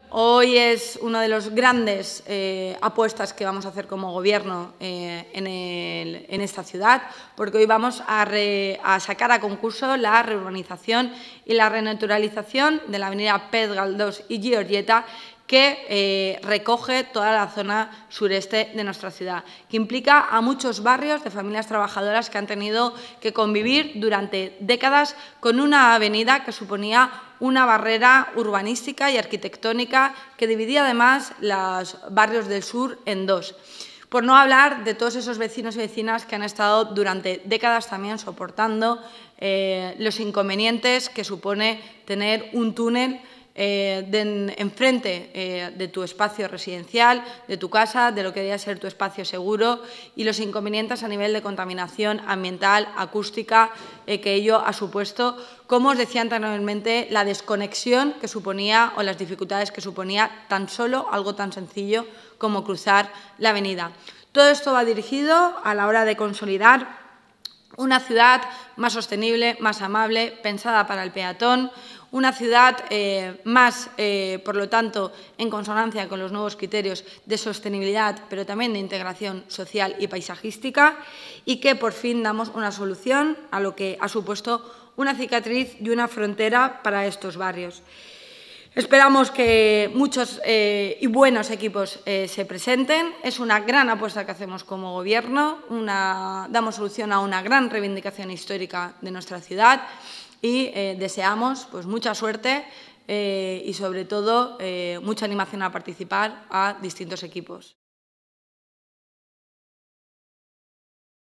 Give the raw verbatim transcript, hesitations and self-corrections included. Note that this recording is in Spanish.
Hoy es una de las grandes eh, apuestas que vamos a hacer como Gobierno eh, en, el, en esta ciudad, porque hoy vamos a, re, a sacar a concurso la reurbanización y la renaturalización de la avenida Pez Galdós y Giorgieta, que eh, recoge toda la zona sureste de nuestra ciudad, que implica a muchos barrios de familias trabajadoras que han tenido que convivir durante décadas con una avenida que suponía una barrera urbanística y arquitectónica que dividía además los barrios del sur en dos. Por no hablar de todos esos vecinos y vecinas que han estado durante décadas también soportando eh, los inconvenientes que supone tener un túnel Eh, de, enfrente eh, de tu espacio residencial, de tu casa, de lo que debía ser tu espacio seguro, y los inconvenientes a nivel de contaminación ambiental, acústica, eh, que ello ha supuesto, como os decía anteriormente, la desconexión que suponía o las dificultades que suponía tan solo algo tan sencillo como cruzar la avenida. Todo esto va dirigido a la hora de consolidar una ciudad más sostenible, más amable, pensada para el peatón, una ciudad eh, más, eh, por lo tanto, en consonancia con los nuevos criterios de sostenibilidad, pero también de integración social y paisajística, y que por fin damos una solución a lo que ha supuesto una cicatriz y una frontera para estos barrios. Esperamos que muchos eh, y buenos equipos eh, se presenten. Es una gran apuesta que hacemos como Gobierno, una, damos solución a una gran reivindicación histórica de nuestra ciudad y eh, deseamos pues, mucha suerte eh, y, sobre todo, eh, mucha animación a participar a distintos equipos.